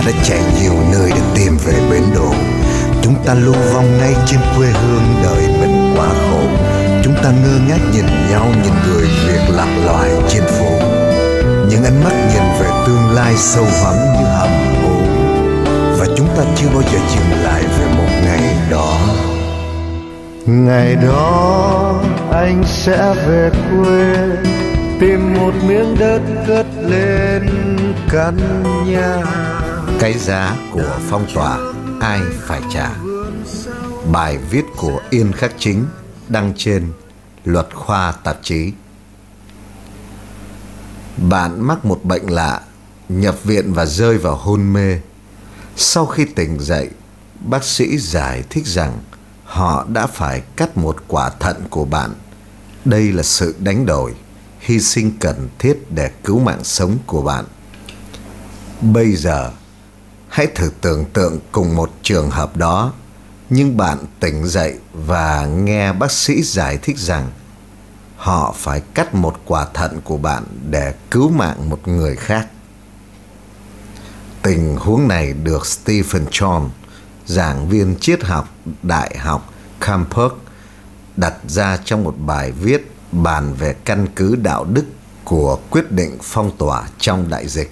đã chạy nhiều nơi để tìm về bến đỗ. Chúng ta lưu vong ngay trên quê hương đời mình quá khổ. Chúng ta ngơ ngác nhìn nhau, nhìn người việc lạc loài trên phố. Những ánh mắt nhìn về tương lai sâu vắng như hầm hố. Và chúng ta chưa bao giờ dừng lại về một ngày đó. Ngày đó anh sẽ về quê, tìm một miếng đất cất lên căn nhà. Cái giá của phong tỏa ai phải trả? Bài viết của Yên Khắc Chính đăng trên Luật Khoa tạp chí. Bạn mắc một bệnh lạ, nhập viện và rơi vào hôn mê. Sau khi tỉnh dậy, bác sĩ giải thích rằng họ đã phải cắt một quả thận của bạn. Đây là sự đánh đổi, hy sinh cần thiết để cứu mạng sống của bạn. Bây giờ, hãy thử tưởng tượng cùng một trường hợp đó, nhưng bạn tỉnh dậy và nghe bác sĩ giải thích rằng họ phải cắt một quả thận của bạn để cứu mạng một người khác. Tình huống này được Stephen John, giảng viên triết học Đại học Cambridge, đặt ra trong một bài viết bàn về căn cứ đạo đức của quyết định phong tỏa trong đại dịch.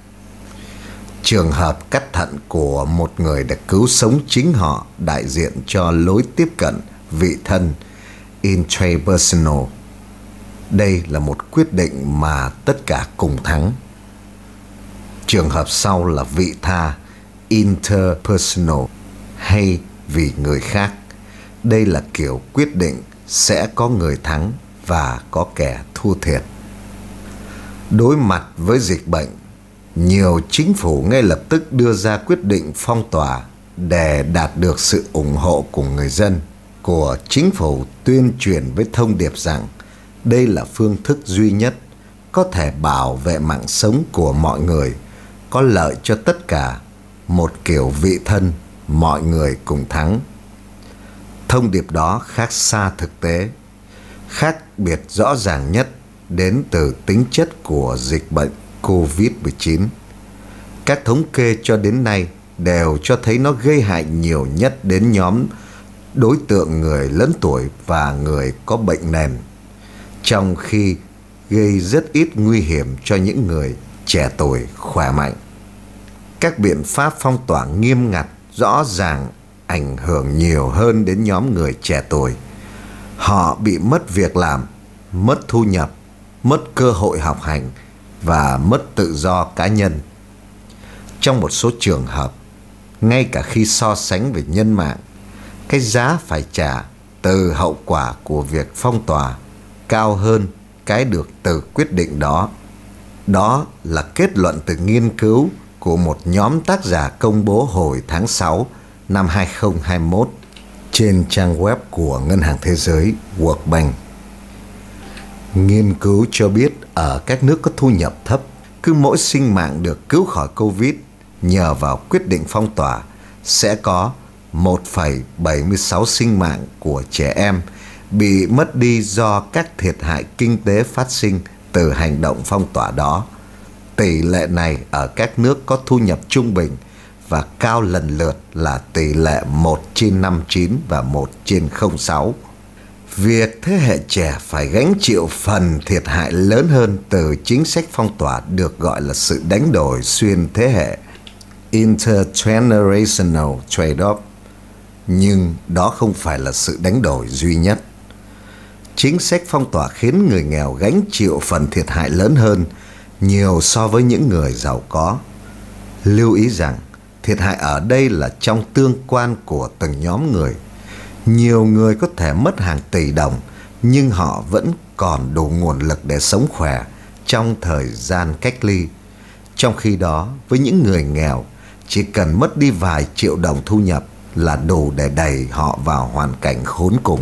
Trường hợp cắt thận của một người để cứu sống chính họ đại diện cho lối tiếp cận vị thân intrapersonal. Đây là một quyết định mà tất cả cùng thắng. Trường hợp sau là vị tha interpersonal hay vì người khác. Đây là kiểu quyết định sẽ có người thắng và có kẻ thua thiệt. Đối mặt với dịch bệnh, nhiều chính phủ ngay lập tức đưa ra quyết định phong tỏa để đạt được sự ủng hộ của người dân. Của chính phủ tuyên truyền với thông điệp rằng đây là phương thức duy nhất có thể bảo vệ mạng sống của mọi người, có lợi cho tất cả, một kiểu vị thân, mọi người cùng thắng. Thông điệp đó khác xa thực tế. Khác biệt rõ ràng nhất đến từ tính chất của dịch bệnh COVID-19. Các thống kê cho đến nay đều cho thấy nó gây hại nhiều nhất đến nhóm đối tượng người lớn tuổi và người có bệnh nền, trong khi gây rất ít nguy hiểm cho những người trẻ tuổi khỏe mạnh. Các biện pháp phong tỏa nghiêm ngặt rõ ràng ảnh hưởng nhiều hơn đến nhóm người trẻ tuổi. Họ bị mất việc làm, mất thu nhập, mất cơ hội học hành và mất tự do cá nhân. Trong một số trường hợp, ngay cả khi so sánh về nhân mạng, cái giá phải trả từ hậu quả của việc phong tỏa cao hơn cái được từ quyết định đó. Đó là kết luận từ nghiên cứu của một nhóm tác giả công bố hồi tháng 6 năm 2021 trên trang web của Ngân hàng Thế giới World Bank. Nghiên cứu cho biết ở các nước có thu nhập thấp, cứ mỗi sinh mạng được cứu khỏi Covid nhờ vào quyết định phong tỏa sẽ có 1,76 sinh mạng của trẻ em bị mất đi do các thiệt hại kinh tế phát sinh từ hành động phong tỏa đó. Tỷ lệ này ở các nước có thu nhập trung bình và cao lần lượt là tỷ lệ 1/59 và 1/06. Việc thế hệ trẻ phải gánh chịu phần thiệt hại lớn hơn từ chính sách phong tỏa được gọi là sự đánh đổi xuyên thế hệ, intergenerational trade-off. Nhưng đó không phải là sự đánh đổi duy nhất. Chính sách phong tỏa khiến người nghèo gánh chịu phần thiệt hại lớn hơn nhiều so với những người giàu có. Lưu ý rằng thiệt hại ở đây là trong tương quan của từng nhóm người. Nhiều người có thể mất hàng tỷ đồng, nhưng họ vẫn còn đủ nguồn lực để sống khỏe trong thời gian cách ly. Trong khi đó, với những người nghèo, chỉ cần mất đi vài triệu đồng thu nhập là đủ để đẩy họ vào hoàn cảnh khốn cùng.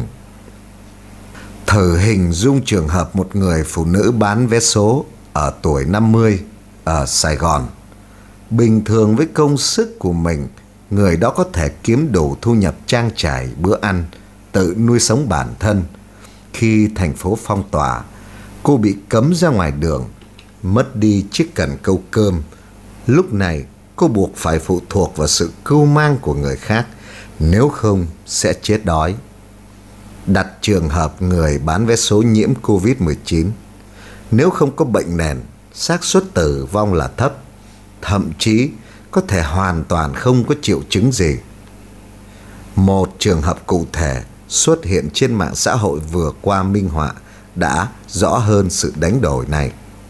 Thử hình dung trường hợp một người phụ nữ bán vé số ở tuổi 50 ở Sài Gòn. Bình thường với công sức của mình, người đó có thể kiếm đủ thu nhập trang trải bữa ăn, tự nuôi sống bản thân. Khi thành phố phong tỏa, cô bị cấm ra ngoài đường, mất đi chiếc cần câu cơm. Lúc này, cô có buộc phải phụ thuộc vào sự cưu mang của người khác, nếu không sẽ chết đói. Đặt trường hợp người bán vé số nhiễm COVID-19, nếu không có bệnh nền, xác suất tử vong là thấp, thậm chí có thể hoàn toàn không có triệu chứng gì. Một trường hợp cụ thể xuất hiện trên mạng xã hội vừa qua minh họa đã rõ hơn sự đánh đổi này.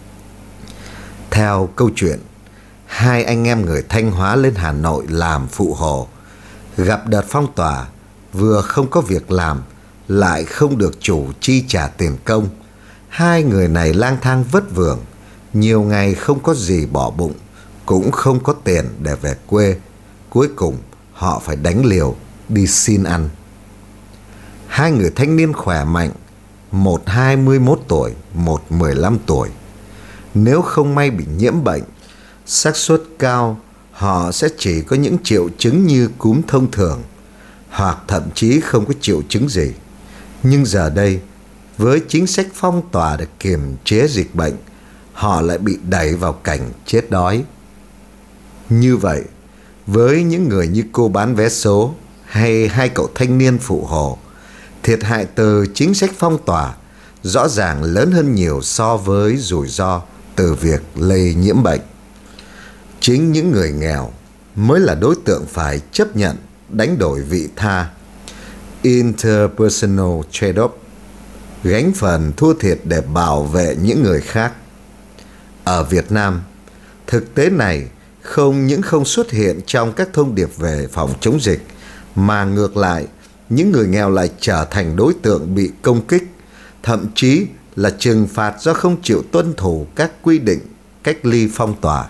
Theo câu chuyện, hai anh em người Thanh Hóa lên Hà Nội làm phụ hồ, gặp đợt phong tỏa, vừa không có việc làm, lại không được chủ chi trả tiền công. Hai người này lang thang vất vưởng, nhiều ngày không có gì bỏ bụng, cũng không có tiền để về quê. Cuối cùng họ phải đánh liều đi xin ăn. Hai người thanh niên khỏe mạnh, một 21 tuổi, một 15 tuổi. Nếu không may bị nhiễm bệnh, xác suất cao họ sẽ chỉ có những triệu chứng như cúm thông thường, hoặc thậm chí không có triệu chứng gì. Nhưng giờ đây, với chính sách phong tỏa để kiềm chế dịch bệnh, họ lại bị đẩy vào cảnh chết đói. Như vậy, với những người như cô bán vé số hay hai cậu thanh niên phụ hồ, thiệt hại từ chính sách phong tỏa rõ ràng lớn hơn nhiều so với rủi ro từ việc lây nhiễm bệnh. Chính những người nghèo mới là đối tượng phải chấp nhận đánh đổi vị tha, interpersonal trade-off, gánh phần thua thiệt để bảo vệ những người khác. Ở Việt Nam, thực tế này không những không xuất hiện trong các thông điệp về phòng chống dịch, mà ngược lại, những người nghèo lại trở thành đối tượng bị công kích, thậm chí là trừng phạt do không chịu tuân thủ các quy định cách ly phong tỏa.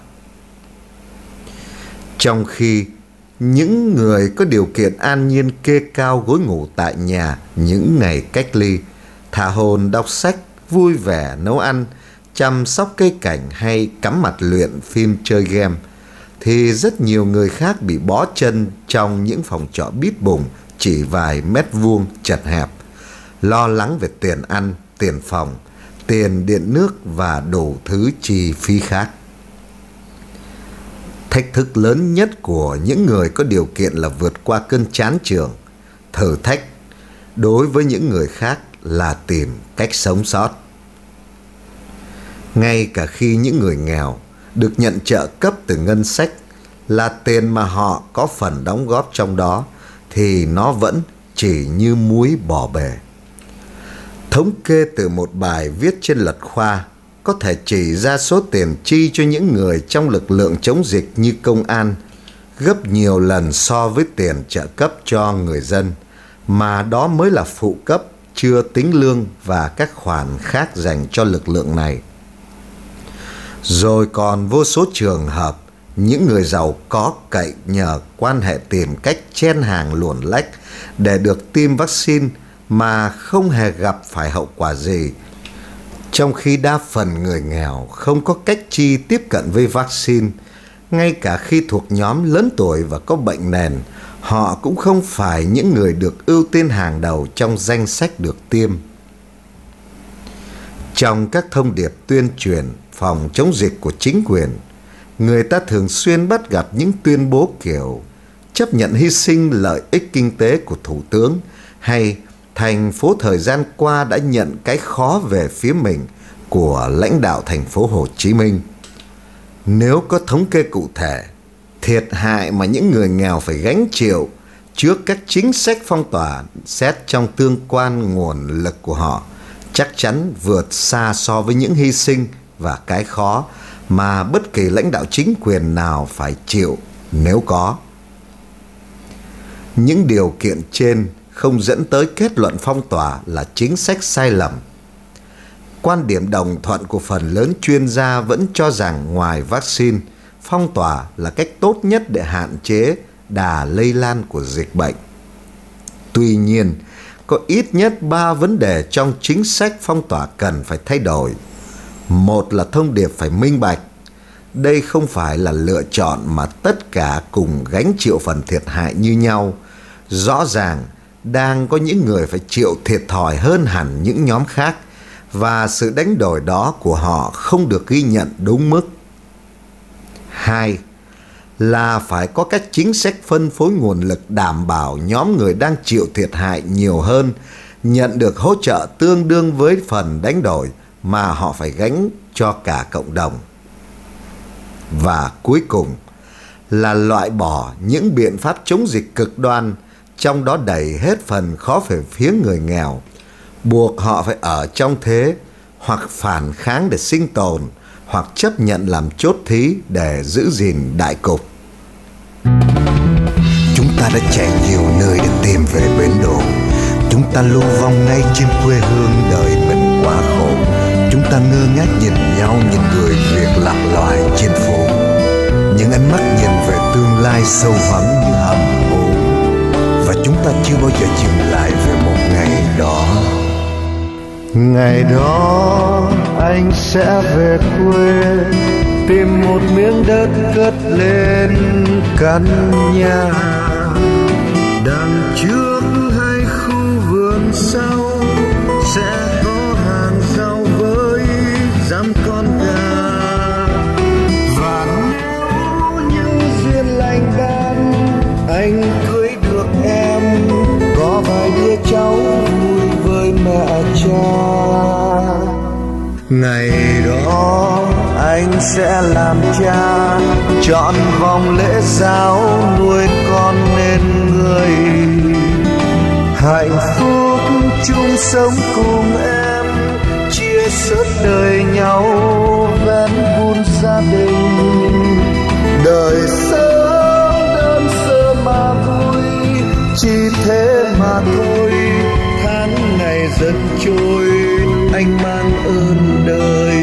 Trong khi những người có điều kiện an nhiên kê cao gối ngủ tại nhà những ngày cách ly, thả hồn đọc sách, vui vẻ nấu ăn, chăm sóc cây cảnh hay cắm mặt luyện phim chơi game, thì rất nhiều người khác bị bó chân trong những phòng trọ bít bùng chỉ vài mét vuông chật hẹp, lo lắng về tiền ăn, tiền phòng, tiền điện nước và đủ thứ chi phí khác. Thách thức lớn nhất của những người có điều kiện là vượt qua cơn chán chường. Thử thách đối với những người khác là tìm cách sống sót. Ngay cả khi những người nghèo được nhận trợ cấp từ ngân sách, là tiền mà họ có phần đóng góp trong đó, thì nó vẫn chỉ như muối bỏ bể. Thống kê từ một bài viết trên Lật Khoa có thể chỉ ra số tiền chi cho những người trong lực lượng chống dịch như công an gấp nhiều lần so với tiền trợ cấp cho người dân, mà đó mới là phụ cấp, chưa tính lương và các khoản khác dành cho lực lượng này. Rồi còn vô số trường hợp những người giàu có cậy nhờ quan hệ tìm cách chen hàng luồn lách để được tiêm vaccine mà không hề gặp phải hậu quả gì, trong khi đa phần người nghèo không có cách chi tiếp cận với vaccine. Ngay cả khi thuộc nhóm lớn tuổi và có bệnh nền, họ cũng không phải những người được ưu tiên hàng đầu trong danh sách được tiêm. Trong các thông điệp tuyên truyền phòng chống dịch của chính quyền, người ta thường xuyên bắt gặp những tuyên bố kiểu chấp nhận hy sinh lợi ích kinh tế của Thủ tướng, hay thành phố thời gian qua đã nhận cái khó về phía mình của lãnh đạo thành phố Hồ Chí Minh. Nếu có thống kê cụ thể, thiệt hại mà những người nghèo phải gánh chịu trước các chính sách phong tỏa xét trong tương quan nguồn lực của họ chắc chắn vượt xa so với những hy sinh và cái khó mà bất kỳ lãnh đạo chính quyền nào phải chịu nếu có. Những điều kiện trên không dẫn tới kết luận phong tỏa là chính sách sai lầm. Quan điểm đồng thuận của phần lớn chuyên gia vẫn cho rằng ngoài vaccine, phong tỏa là cách tốt nhất để hạn chế đà lây lan của dịch bệnh. Tuy nhiên, có ít nhất 3 vấn đề trong chính sách phong tỏa cần phải thay đổi. Một là thông điệp phải minh bạch. Đây không phải là lựa chọn mà tất cả cùng gánh chịu phần thiệt hại như nhau. Rõ ràng, đang có những người phải chịu thiệt thòi hơn hẳn những nhóm khác, và sự đánh đổi đó của họ không được ghi nhận đúng mức. 2. là phải có các chính sách phân phối nguồn lực đảm bảo nhóm người đang chịu thiệt hại nhiều hơn nhận được hỗ trợ tương đương với phần đánh đổi mà họ phải gánh cho cả cộng đồng. Và cuối cùng là loại bỏ những biện pháp chống dịch cực đoan, trong đó đẩy hết phần khó về phía người nghèo, buộc họ phải ở trong thế hoặc phản kháng để sinh tồn, hoặc chấp nhận làm chốt thí để giữ gìn đại cục. Chúng ta đã chạy nhiều nơi để tìm về bến đỗ. Chúng ta lưu vong ngay trên quê hương đời mình quá khổ. Chúng ta ngơ ngác nhìn nhau, nhìn người việc lạc loài trên phố. Những ánh mắt nhìn về tương lai sâu vắng như hầm hố. Và chúng ta chưa bao giờ dừng lại về một ngày đó. Ngày đó anh sẽ về quê, tìm một miếng đất cất lên căn nhà. Đằng trước hai khu vườn sau sẽ có hàng rau với dăm con gà. Và nếu như duyên lành ban, anh cưới được em, có vài đứa cháu vui với mẹ cha. Ngày đó anh sẽ làm cha, trọn vòng lễ giáo nuôi con nên người. Hạnh phúc chung sống cùng em, chia sớt đời nhau ven vun gia đình. Đời sống đơn sơ mà vui, chỉ thế mà thôi. Tháng ngày dần trôi, anh mang ơn đời.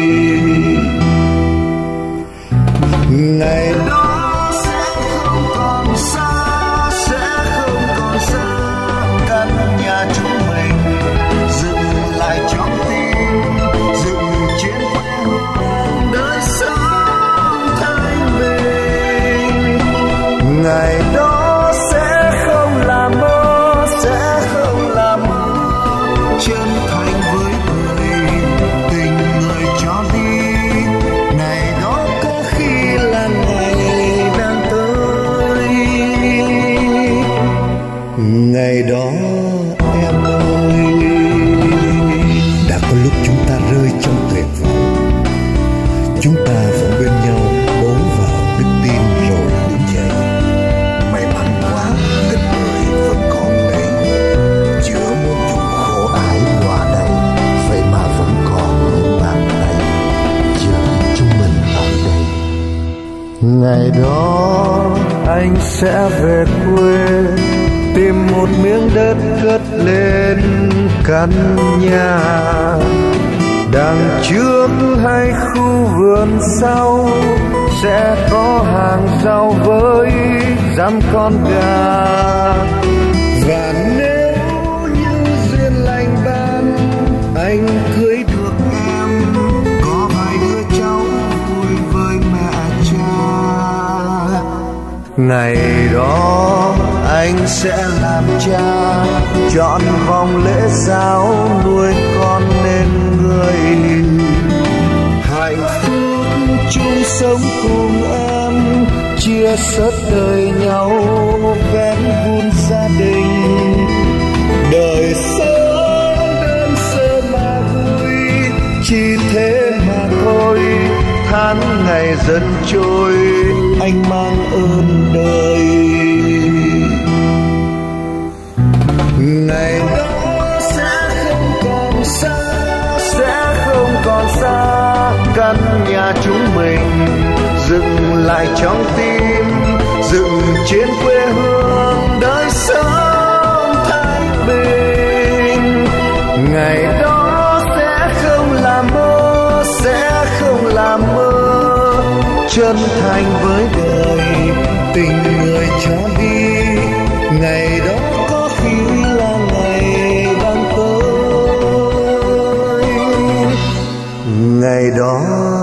Ngày đó sẽ không còn xa, sẽ không còn xa. Căn nhà chúng mình dựng lại trong tim, dựng trên quê hương đời sống thanh bình. Ngày đó sẽ không là mơ, sẽ không là mơ. Chân thành với người, tình người cho đi. Ngày đó có khi là ngày đang tới. Ngày đó em ơi. Đã có lúc chúng ta rơi trong tuyệt vọng, chúng ta vẫn bên nhau bấu vào đức tin rồi đứng dậy. May mắn quá, tình người vẫn còn đây. Giữa muôn trùng khổ ải đọa đầy, vậy mà vẫn còn những bàn tay chờ chúng mình ở đây. Ngày đó anh sẽ về quê, tìm một miếng đất cất lên căn nhà. Đằng trước hai khu vườn sau sẽ có hàng rau với dăm con gà. Và nếu như duyên lành ban, anh cưới được em, có vài đứa cháu vui với mẹ cha. Ngày đó anh sẽ làm cha, trọn vòng lễ giáo nuôi con nên người. Hạnh phúc chung sống cùng em, chia sớt đời nhau ven vun gia đình. Đời sống đơn sơ mà vui, chỉ thế mà thôi. Tháng ngày dần trôi, anh mang ơn đời. Ngày đó sẽ không còn xa, sẽ không còn xa. Căn nhà chúng mình dựng lại trong tim, dựng trên quê hương đời sống thanh bình. Ngày đó sẽ không là mơ, sẽ không là mơ. Chân thành với đời, tình người cho đi. Ngày đó có khi là ngày đang tới. Ngày đó